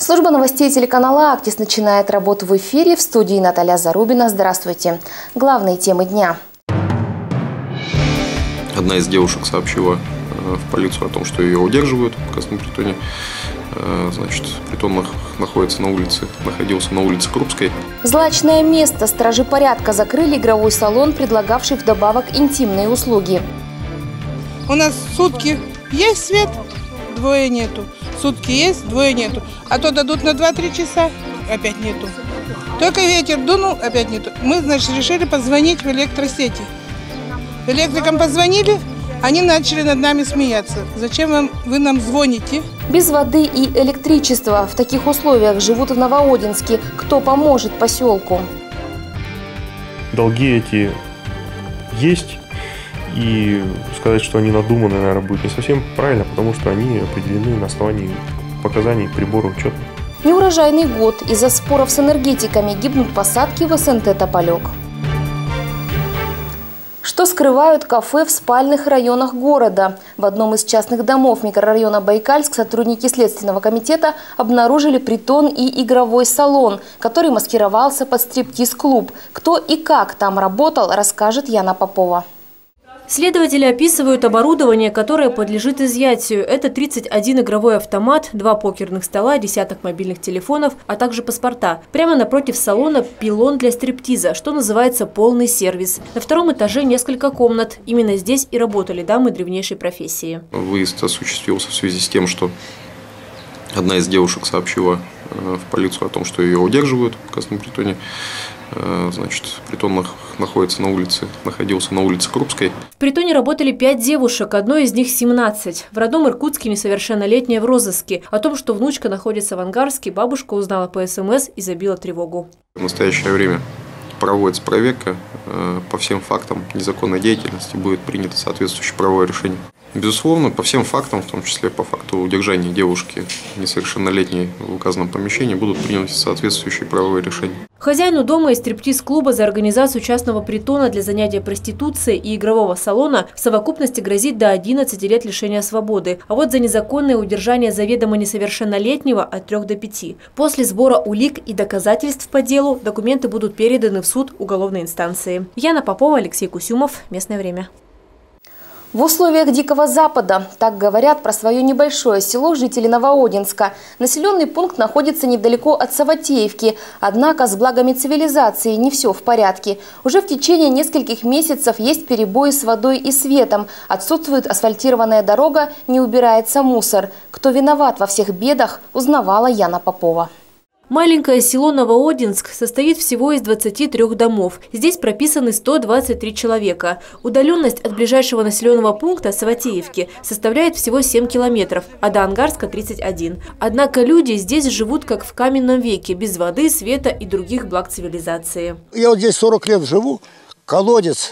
Служба новостей телеканала «Актис» начинает работу в эфире. В студии Наталья Зарубина. Здравствуйте. Главные темы дня. Одна из девушек сообщила в полицию о том, что ее удерживают в Красном притоне. Притон находился находился на улице Крупской. Злачное место. Стражи порядка закрыли игровой салон, предлагавший вдобавок интимные услуги. У нас сутки есть свет, двое нету. Сутки есть, двое нету. А то дадут на 2-3 часа, опять нету. Только ветер дунул, опять нету. Мы, решили позвонить в электросети. Электрикам позвонили, они начали над нами смеяться. Зачем вы нам звоните? Без воды и электричества в таких условиях живут в Новоодинске. Кто поможет поселку? Долги эти есть. И сказать, что они надуманы, наверное, будет не совсем правильно, потому что они определены на основании показаний прибора учета. Неурожайный год. Из-за споров с энергетиками гибнут посадки в СНТ «Тополек». Что скрывают кафе в спальных районах города? В одном из частных домов микрорайона Байкальск сотрудники Следственного комитета обнаружили притон и игровой салон, который маскировался под стриптиз-клуб. Кто и как там работал, расскажет Яна Попова. Следователи описывают оборудование, которое подлежит изъятию. Это 31 игровой автомат, 2 покерных стола, десяток мобильных телефонов, а также паспорта. Прямо напротив салона пилон для стриптиза, что называется полный сервис. На втором этаже несколько комнат. Именно здесь и работали дамы древнейшей профессии. Выезд осуществился в связи с тем, что одна из девушек сообщила в полицию о том, что ее удерживают в Красном притоне. Притон находился на улице Крупской. В притоне работали 5 девушек, одной из них 17. В родном Иркутске несовершеннолетняя в розыске. О том, что внучка находится в Ангарске, бабушка узнала по СМС и забила тревогу. В настоящее время проводится проверка по всем фактам незаконной деятельности, будет принято соответствующее правовое решение. Безусловно, по всем фактам, в том числе по факту удержания девушки несовершеннолетней в указанном помещении, будут приняты соответствующие правовые решения. Хозяину дома и стриптиз-клуба за организацию частного притона для занятия проституцией и игрового салона в совокупности грозит до 11 лет лишения свободы. А вот за незаконное удержание заведомо несовершеннолетнего от 3 до 5. После сбора улик и доказательств по делу документы будут переданы в суд уголовной инстанции. Яна Попова, Алексей Кусюмов. Местное время. В условиях Дикого Запада, так говорят про свое небольшое село жители Новоодинска. Населенный пункт находится недалеко от Саватеевки, однако с благами цивилизации не все в порядке. Уже в течение нескольких месяцев есть перебои с водой и светом, отсутствует асфальтированная дорога, не убирается мусор. Кто виноват во всех бедах, узнавала Яна Попова. Маленькое село Новоодинск состоит всего из 23 домов. Здесь прописаны 123 человека. Удаленность от ближайшего населенного пункта Саватеевки составляет всего 7 километров, а до Ангарска 31. Однако люди здесь живут как в каменном веке, без воды, света и других благ цивилизации. Я вот здесь 40 лет живу, колодец,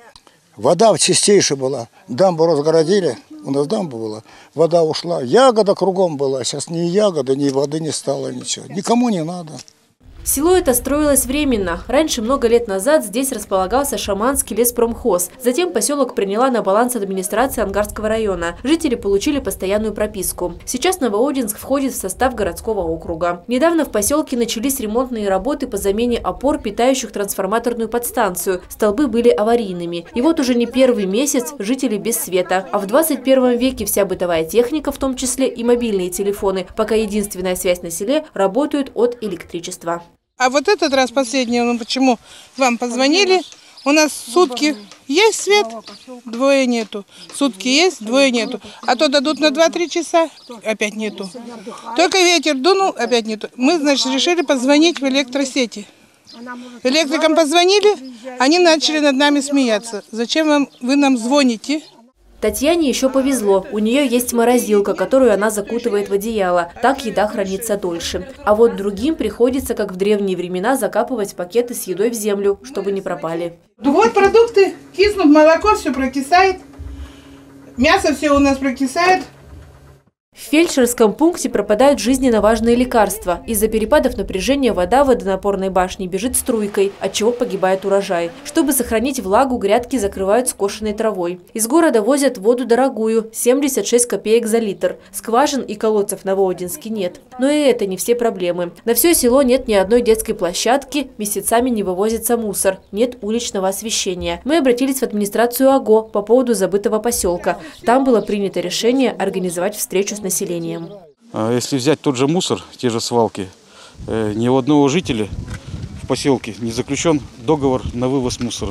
вода чистейшая была, дамбу разгородили. У нас дамба была, вода ушла, ягода кругом была, сейчас ни ягоды, ни воды не стало, ничего. Никому не надо. Село это строилось временно. Раньше, много лет назад, здесь располагался шаманский леспромхоз. Затем поселок приняла на баланс администрация Ангарского района. Жители получили постоянную прописку. Сейчас Новоодинск входит в состав городского округа. Недавно в поселке начались ремонтные работы по замене опор, питающих трансформаторную подстанцию. Столбы были аварийными. И вот уже не первый месяц жители без света. А в 21 веке вся бытовая техника, в том числе и мобильные телефоны, пока единственная связь на селе, работают от электричества. А вот этот раз последний, почему вам позвонили, у нас сутки есть свет, двое нету. Сутки есть, двое нету. А то дадут на 2-3 часа, опять нету. Только ветер дунул, опять нету. Мы, решили позвонить в электросети. Электрикам позвонили, они начали над нами смеяться. Зачем вы нам звоните? Татьяне еще повезло. У нее есть морозилка, которую она закутывает в одеяло. Так еда хранится дольше. А вот другим приходится, как в древние времена, закапывать пакеты с едой в землю, чтобы не пропали. Вот продукты киснут, молоко все прокисает. Мясо все у нас прокисает. В фельдшерском пункте пропадают жизненно важные лекарства. Из-за перепадов напряжения вода в водонапорной башне бежит струйкой, отчего погибает урожай. Чтобы сохранить влагу, грядки закрывают скошенной травой. Из города возят воду дорогую – 76 копеек за литр. Скважин и колодцев на Новоодинске нет. Но и это не все проблемы. На все село нет ни одной детской площадки, месяцами не вывозится мусор, нет уличного освещения. Мы обратились в администрацию АГО по поводу забытого поселка. Там было принято решение организовать встречу с населением. Если взять тот же мусор, те же свалки, ни у одного жителя в поселке не заключен договор на вывоз мусора.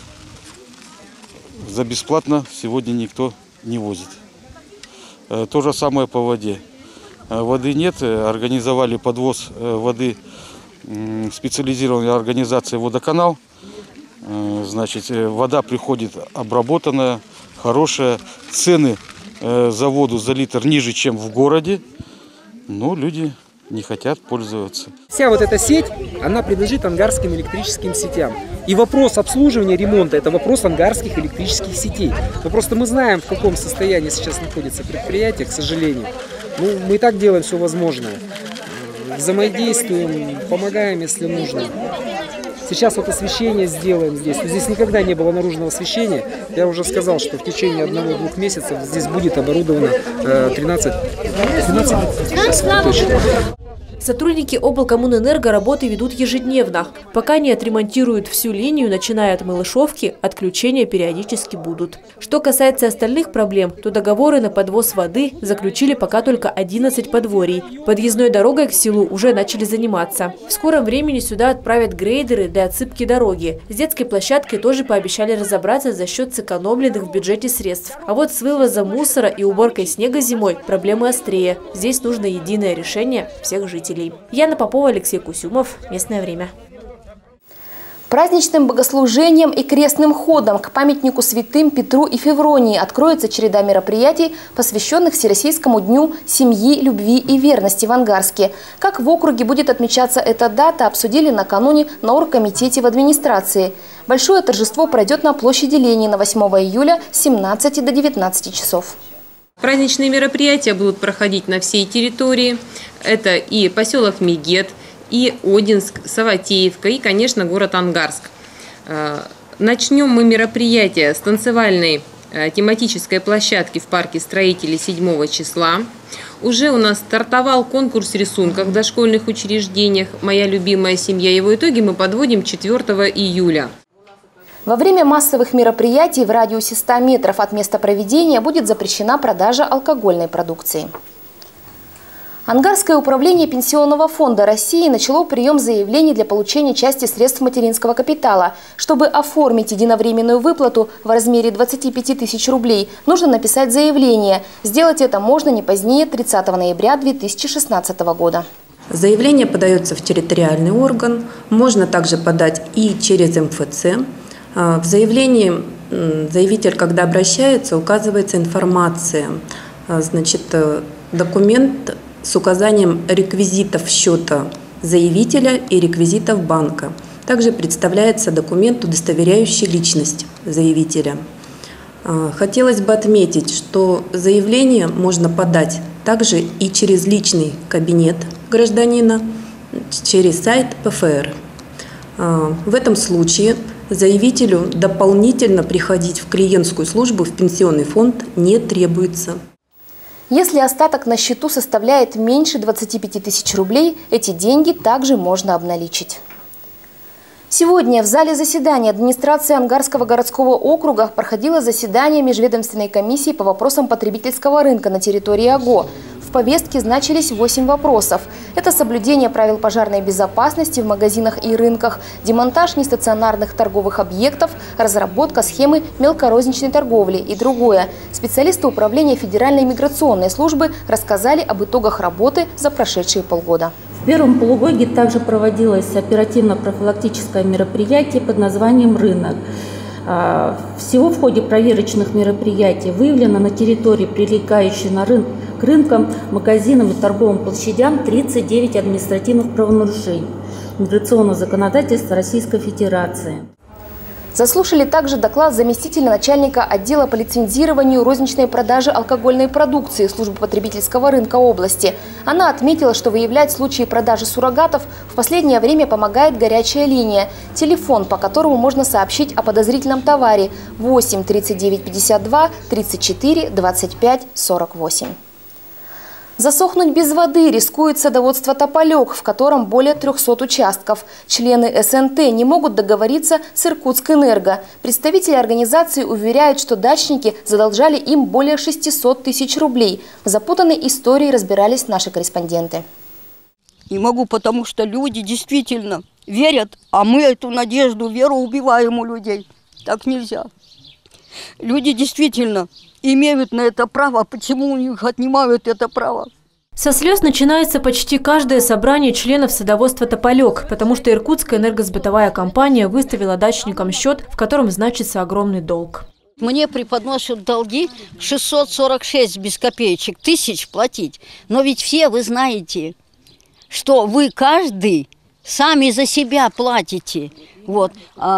За бесплатно сегодня никто не возит. То же самое по воде. Воды нет, организовали подвоз воды специализированной организации «Водоканал». Значит, вода приходит обработанная, хорошая, цены за воду за литр ниже, чем в городе, но люди не хотят пользоваться. Вся вот эта сеть, она принадлежит ангарским электрическим сетям. И вопрос обслуживания, ремонта – это вопрос ангарских электрических сетей. Но просто мы знаем, в каком состоянии сейчас находится предприятие, к сожалению. Ну, мы и так делаем все возможное. Взаимодействуем, помогаем, если нужно. Сейчас вот освещение сделаем здесь. Здесь никогда не было наружного освещения. Я уже сказал, что в течение 1-2 месяцев здесь будет оборудовано 13 точек. Сотрудники облкоммунэнерго работы ведут ежедневно. Пока не отремонтируют всю линию, начиная от Малышовки, отключения периодически будут. Что касается остальных проблем, то договоры на подвоз воды заключили пока только 11 подворий. Подъездной дорогой к селу уже начали заниматься. В скором времени сюда отправят грейдеры для отсыпки дороги. С детской площадкой тоже пообещали разобраться за счет сэкономленных в бюджете средств. А вот с вывозом мусора и уборкой снега зимой проблемы острее. Здесь нужно единое решение всех жителей. Яна Попова, Алексей Кусюмов. Местное время. Праздничным богослужением и крестным ходом к памятнику святым Петру и Февронии откроется череда мероприятий, посвященных Всероссийскому дню семьи, любви и верности в Ангарске. Как в округе будет отмечаться эта дата, обсудили накануне на оргкомитете в администрации. Большое торжество пройдет на площади Ленина 8 июля с 17 до 19 часов. Праздничные мероприятия будут проходить на всей территории. Это и поселок Мегет, и Одинск, Саватеевка, и, конечно, город Ангарск. Начнем мы мероприятие с танцевальной тематической площадки в парке строителей 7 числа. Уже у нас стартовал конкурс рисунков в дошкольных учреждениях «Моя любимая семья». Его итоги мы подводим 4 июля. Во время массовых мероприятий в радиусе 100 метров от места проведения будет запрещена продажа алкогольной продукции. Ангарское управление Пенсионного фонда России начало прием заявлений для получения части средств материнского капитала. Чтобы оформить единовременную выплату в размере 25 тысяч рублей, нужно написать заявление. Сделать это можно не позднее 30 ноября 2016 года. Заявление подается в территориальный орган, можно также подать и через МФЦ. В заявлении заявитель, когда обращается, указывается информация, значит, документ с указанием реквизитов счета заявителя и реквизитов банка. Также представляется документ, удостоверяющий личность заявителя. Хотелось бы отметить, что заявление можно подать также и через личный кабинет гражданина, через сайт ПФР. В этом случае заявителю дополнительно приходить в клиентскую службу в пенсионный фонд не требуется. Если остаток на счету составляет меньше 25 тысяч рублей, эти деньги также можно обналичить. Сегодня в зале заседания администрации Ангарского городского округа проходило заседание межведомственной комиссии по вопросам потребительского рынка на территории АГО. В повестке значились 8 вопросов. Это соблюдение правил пожарной безопасности в магазинах и рынках, демонтаж нестационарных торговых объектов, разработка схемы мелкорозничной торговли и другое. Специалисты управления Федеральной миграционной службы рассказали об итогах работы за прошедшие полгода. В первом полугодии также проводилось оперативно-профилактическое мероприятие под названием «Рынок». Всего в ходе проверочных мероприятий выявлено на территории, прилегающей к рынкам, магазинам и торговым площадям 39 административных правонарушений миграционного законодательства Российской Федерации. Заслушали также доклад заместителя начальника отдела по лицензированию розничной продажи алкогольной продукции службы потребительского рынка области. Она отметила, что выявлять случаи продажи суррогатов в последнее время помогает горячая линия. Телефон, по которому можно сообщить о подозрительном товаре – 8 39 52 34 25 48. Засохнуть без воды рискует садоводство «Тополек», в котором более 300 участков. Члены СНТ не могут договориться с Иркутскэнерго. Представители организации уверяют, что дачники задолжали им более 600 тысяч рублей. В запутанной истории разбирались наши корреспонденты. Не могу, потому что люди действительно верят, а мы эту надежду, веру убиваем у людей. Так нельзя. Люди действительно имеют на это право. Почему у них отнимают это право? Со слез начинается почти каждое собрание членов садоводства «Тополек», потому что Иркутская энергосбытовая компания выставила дачникам счет, в котором значится огромный долг. Мне преподносят долги 646 без копеечек тысяч платить. Но ведь все вы знаете, что вы каждый сами за себя платите. Вот.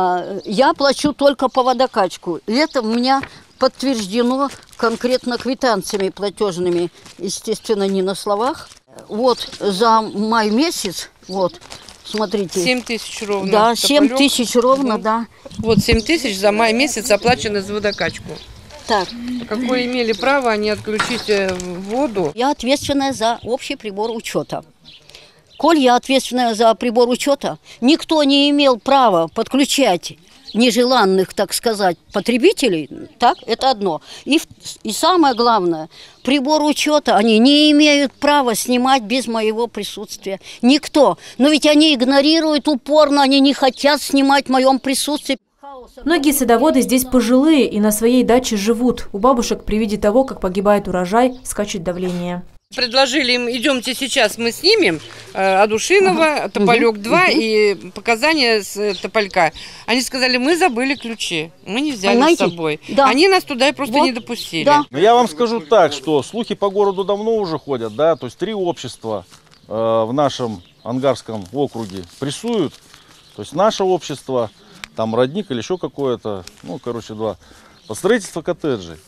Я плачу только по водокачку. И это у меня подтверждено конкретно квитанциями платежными, естественно, не на словах. Вот за май месяц, вот, смотрите. 7 тысяч ровно. Да, 7 тысяч ровно, да. Вот 7 тысяч за май месяц оплачены за водокачку. Так. Какое имели право они отключить воду? Я ответственная за общий прибор учета. Коль я ответственная за прибор учета, никто не имел права подключать нежеланных, так сказать, потребителей, так, это одно. И самое главное, прибор учета они не имеют права снимать без моего присутствия. Никто. Но ведь они игнорируют упорно, они не хотят снимать в моем присутствии. Многие садоводы здесь пожилые и на своей даче живут. У бабушек при виде того, как погибает урожай, скачет давление. Предложили им, идемте сейчас мы снимем Адушинова, Тополек 2 и показания с Тополька. Они сказали, мы забыли ключи, мы не взяли с собой. Да. Они нас туда и просто не допустили. Да. Но я вам скажу так, что слухи по городу давно уже ходят, да, то есть 3 общества в нашем Ангарском округе прессуют. То есть наше общество, там Родник или еще какое-то, ну, короче, 2, под строительство коттеджей.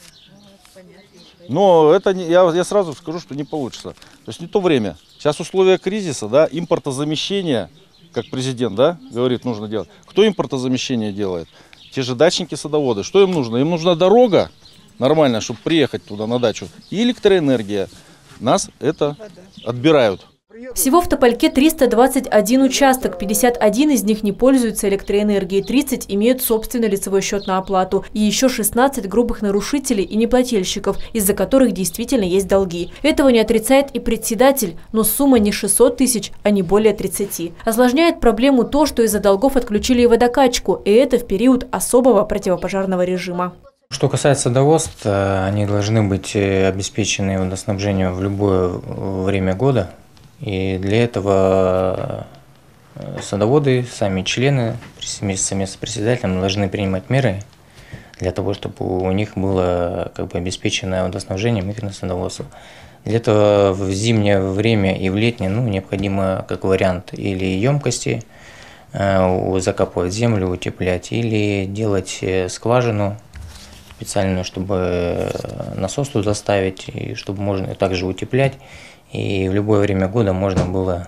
Но это не, я сразу скажу, что не получится. То есть не то время. Сейчас условия кризиса, да, импортозамещение, как президент, да, говорит, нужно делать. Кто импортозамещение делает? Те же дачники-садоводы. Что им нужно? Им нужна дорога нормальная, чтобы приехать туда на дачу. И электроэнергия. Нас это отбирают. Всего в Топольке 321 участок, 51 из них не пользуются электроэнергией, 30 имеют собственный лицевой счет на оплату и еще 16 грубых нарушителей и неплательщиков, из-за которых действительно есть долги. Этого не отрицает и председатель, но сумма не 600 тысяч, а не более 30. Осложняет проблему то, что из-за долгов отключили и водокачку, и это в период особого противопожарного режима. Что касается садоводств, они должны быть обеспечены водоснабжением в любое время года. И для этого садоводы, сами члены, совместно с председателем должны принимать меры для того, чтобы у них было как бы обеспеченное водоснабжение их садоводства. Для этого в зимнее время и в летнее необходимо, как вариант, или емкости закапывать землю, утеплять, или делать скважину специальную, чтобы насос туда ставить, и чтобы можно также утеплять. И в любое время года можно было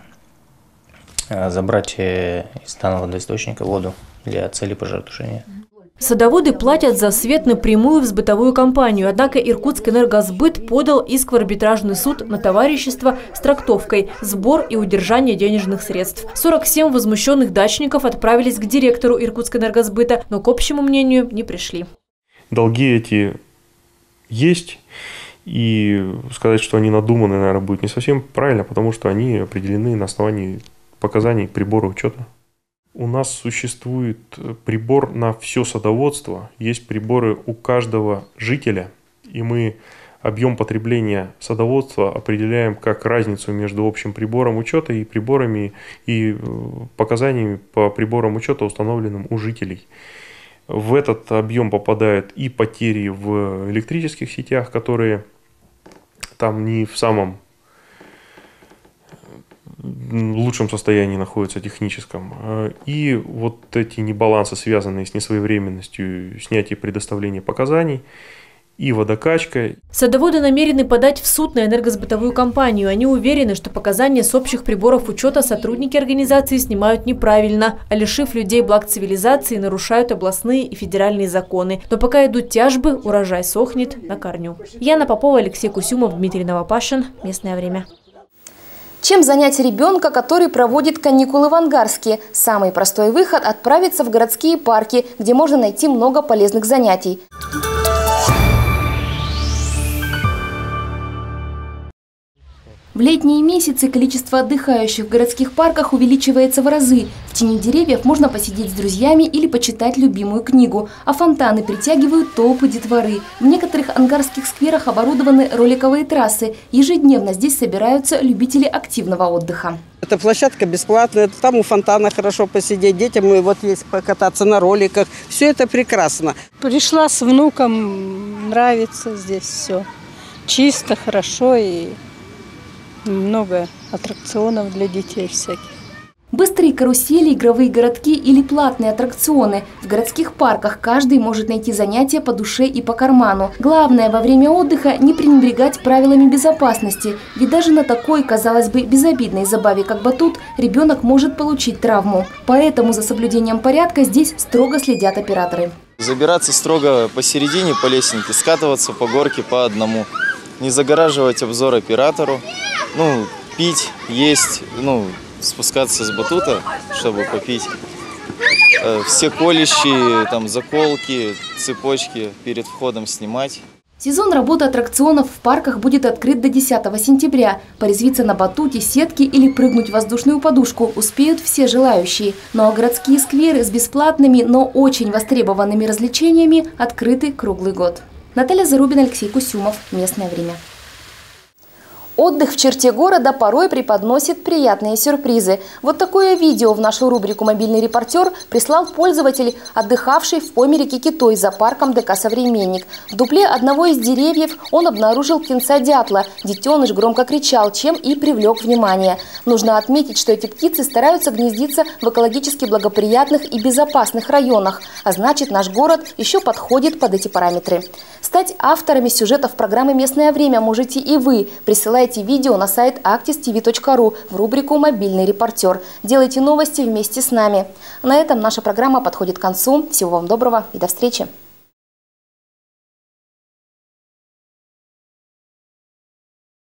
забрать из данного водоисточника воду для цели пожаротушения. Садоводы платят за свет напрямую в сбытовую компанию, однако Иркутскэнергосбыт подал иск в арбитражный суд на товарищество с трактовкой «Сбор и удержание денежных средств». 47 возмущенных дачников отправились к директору Иркутскэнергосбыта, но к общему мнению не пришли. Долги эти есть. И сказать, что они надуманы, наверное, будет не совсем правильно, потому что они определены на основании показаний прибора учета. У нас существует прибор на все садоводство, есть приборы у каждого жителя, и мы объем потребления садоводства определяем как разницу между общим прибором учета и приборами и показаниями по приборам учета, установленным у жителей. В этот объем попадают и потери в электрических сетях, которые там не в самом в лучшем состоянии находится техническом. И вот эти небалансы, связанные с несвоевременностью снятия и предоставления показаний, и водокачка. Садоводы намерены подать в суд на энергосбытовую компанию. Они уверены, что показания с общих приборов учета сотрудники организации снимают неправильно, а лишив людей благ цивилизации, нарушают областные и федеральные законы. Но пока идут тяжбы, урожай сохнет на корню. Яна Попова, Алексей Кусюмов, Дмитрий Новопашин. Местное время. Чем занять ребенка, который проводит каникулы в Ангарске? Самый простой выход – отправиться в городские парки, где можно найти много полезных занятий. В летние месяцы количество отдыхающих в городских парках увеличивается в разы. В тени деревьев можно посидеть с друзьями или почитать любимую книгу. А фонтаны притягивают толпы детворы. В некоторых ангарских скверах оборудованы роликовые трассы. Ежедневно здесь собираются любители активного отдыха. Эта площадка бесплатная, там у фонтана хорошо посидеть, детям и вот есть покататься на роликах. Все это прекрасно. Пришла с внуком, нравится здесь все. Чисто, хорошо и много аттракционов для детей всяких. Быстрые карусели, игровые городки или платные аттракционы. В городских парках каждый может найти занятия по душе и по карману. Главное, во время отдыха не пренебрегать правилами безопасности. Ведь даже на такой, казалось бы, безобидной забаве, как батут, ребенок может получить травму. Поэтому за соблюдением порядка здесь строго следят операторы. Забираться строго посередине по лесенке, скатываться по горке по одному. Не загораживать обзор оператору. Пить, есть, спускаться с батута, чтобы попить. Все колющие, заколки, цепочки перед входом снимать. Сезон работы аттракционов в парках будет открыт до 10 сентября. Порезвиться на батуте, сетке или прыгнуть в воздушную подушку успеют все желающие. Ну а городские скверы с бесплатными, но очень востребованными развлечениями открыты круглый год. Наталья Зарубина, Алексей Кусюмов. Местное время. Отдых в черте города порой преподносит приятные сюрпризы. Вот такое видео в нашу рубрику «Мобильный репортер» прислал пользователь, отдыхавший в пойме реки Китой за парком ДК «Современник». В дупле одного из деревьев он обнаружил птенца дятла. Детеныш громко кричал, чем и привлек внимание. Нужно отметить, что эти птицы стараются гнездиться в экологически благоприятных и безопасных районах. А значит, наш город еще подходит под эти параметры. Стать авторами сюжетов программы «Местное время» можете и вы. Присылайте видео на сайт actistv.ru в рубрику «Мобильный репортер». Делайте новости вместе с нами. На этом наша программа подходит к концу. Всего вам доброго и до встречи.